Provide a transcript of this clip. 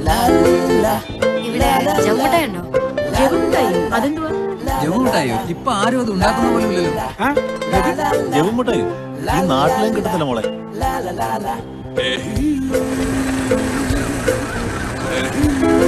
ഇവിടെ ജമ്മുട്ടായുണ്ടോ? അതെന്തുവാ? ജമ്മുട്ടായോ? ഇപ്പൊ ആരും അത് ഉണ്ടാക്കുന്ന പോലും ഇല്ലല്ലോ. ജമ്മുട്ടായോ ഈ നാട്ടിലേം കിട്ടത്തില്ല മോളെ.